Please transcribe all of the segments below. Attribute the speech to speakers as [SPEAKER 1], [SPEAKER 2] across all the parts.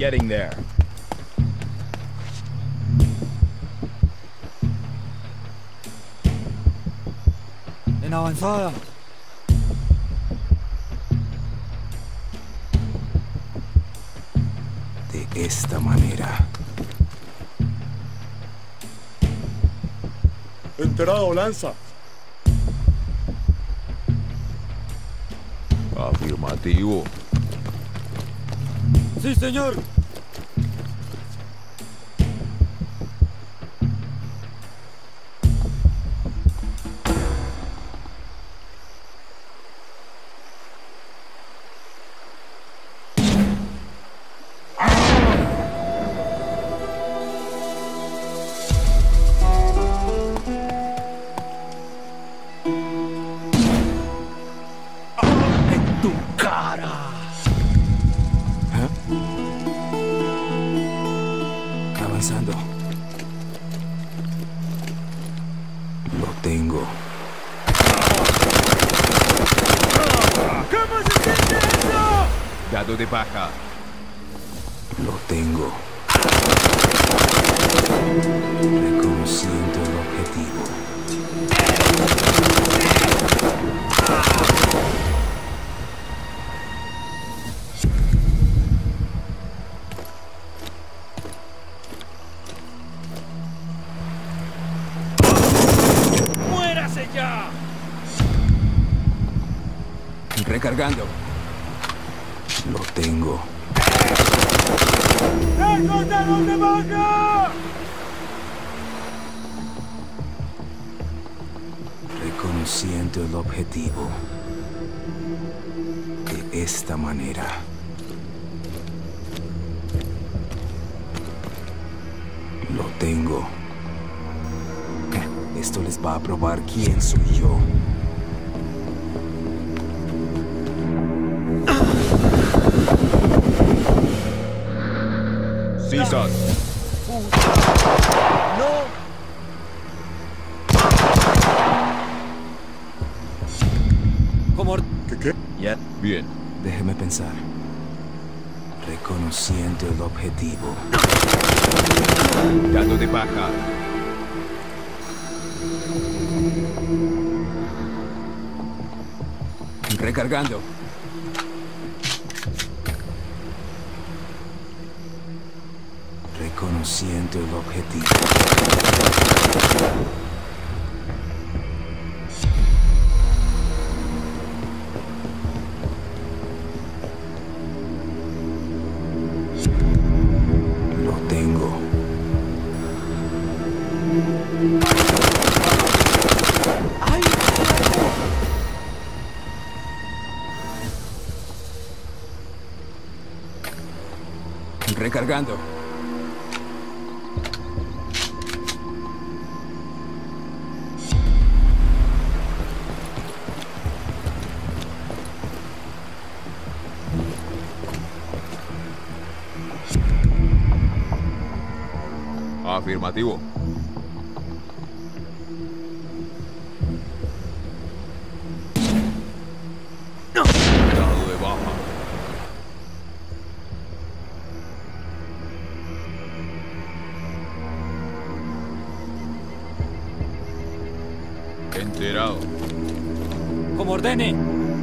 [SPEAKER 1] Getting there.
[SPEAKER 2] En avanzada.
[SPEAKER 3] De esta manera.
[SPEAKER 4] Enterado, lanza.
[SPEAKER 5] Afirmativo.
[SPEAKER 2] Sí, señor.
[SPEAKER 3] Avanzando. Lo tengo.
[SPEAKER 2] ¿Cómo se siente eso?
[SPEAKER 5] Dado de baja.
[SPEAKER 3] Lo tengo. Reconociendo el objetivo.
[SPEAKER 2] ¡Muérase ya!
[SPEAKER 3] Recargando. Lo tengo.
[SPEAKER 2] ¡Encontramos de baja!
[SPEAKER 3] Reconociendo el objetivo. De esta manera. Lo tengo. Esto les va a probar quién soy yo.
[SPEAKER 5] Season.
[SPEAKER 2] ¡No! Como...
[SPEAKER 4] ¿Qué?
[SPEAKER 1] Yet.
[SPEAKER 5] Bien.
[SPEAKER 3] Déjeme pensar. Reconociendo el objetivo.
[SPEAKER 5] Dado de baja.
[SPEAKER 3] Recargando. Reconociendo el objetivo. Lo tengo.
[SPEAKER 2] ¡Ay!
[SPEAKER 3] Recargando.
[SPEAKER 5] Afirmativo. Dado de baja. Enterado.
[SPEAKER 2] Como ordene.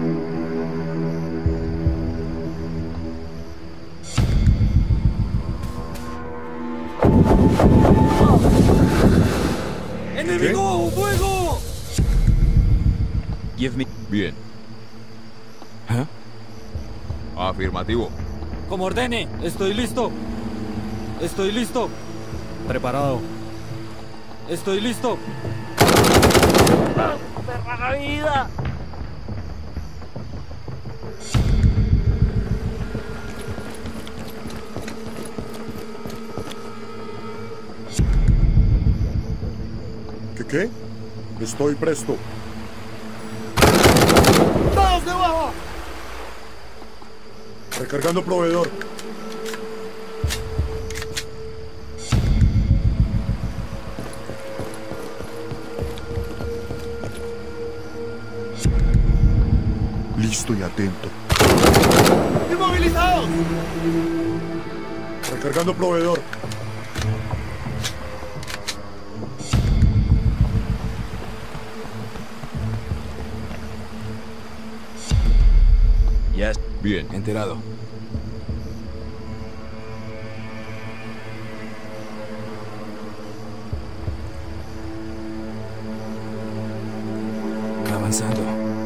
[SPEAKER 2] ¡Enemigo bajo fuego!
[SPEAKER 1] Give me.
[SPEAKER 5] Bien.
[SPEAKER 3] ¿Eh?
[SPEAKER 5] Afirmativo.
[SPEAKER 2] Como ordene. Estoy listo. Estoy listo. Preparado. Estoy listo. ¡Perra la vida!
[SPEAKER 4] ¿Qué? Estoy presto.
[SPEAKER 2] ¡Todos debajo!
[SPEAKER 4] Recargando proveedor. Listo y atento.
[SPEAKER 2] ¡Inmovilizados!
[SPEAKER 4] Recargando proveedor.
[SPEAKER 5] Bien.
[SPEAKER 3] Enterado. Avanzando.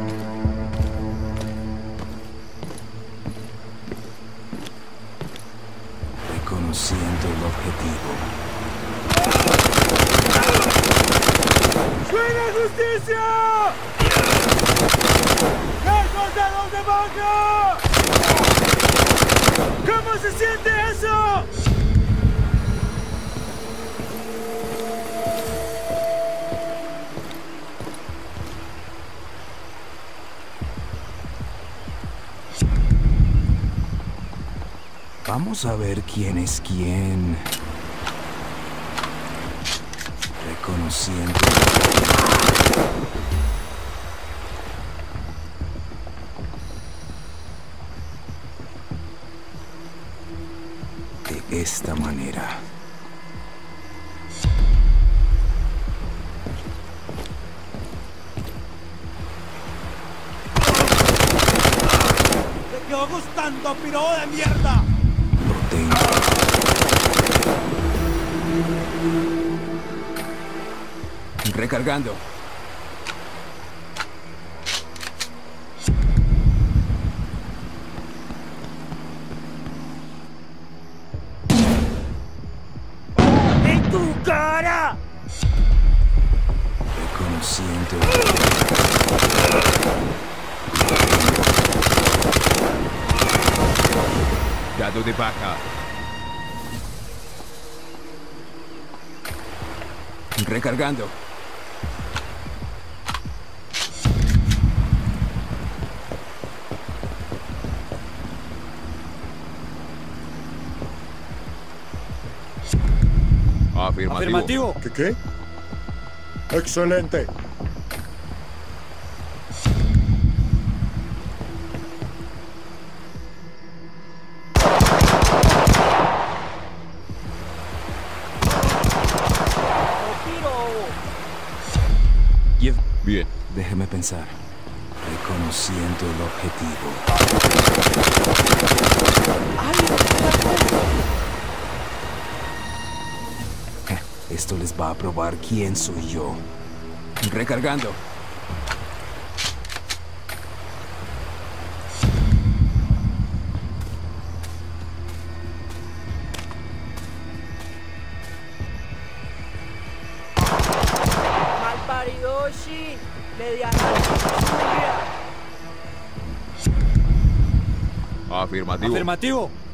[SPEAKER 3] Reconociendo el objetivo.
[SPEAKER 2] ¡Suena justicia! ¡Lejos de los de baja! ¿Cómo se siente eso?
[SPEAKER 3] Vamos a ver quién es quién. Reconociendo. De esta manera.
[SPEAKER 2] ¡Te quedó gustando, piro de mierda!
[SPEAKER 3] Lo tengo. Recargando.
[SPEAKER 2] ¡En tu cara!
[SPEAKER 3] Reconociendo.
[SPEAKER 5] Dado de baja.
[SPEAKER 3] Recargando.
[SPEAKER 5] Afirmativo.
[SPEAKER 2] Afirmativo.
[SPEAKER 4] ¿Qué? Excelente.
[SPEAKER 5] Bien.
[SPEAKER 3] Déjeme pensar. Reconociendo el objetivo. Esto les va a probar quién soy yo. Recargando.
[SPEAKER 2] Malparidoshi, mediana.
[SPEAKER 5] Afirmativo.
[SPEAKER 2] Afirmativo.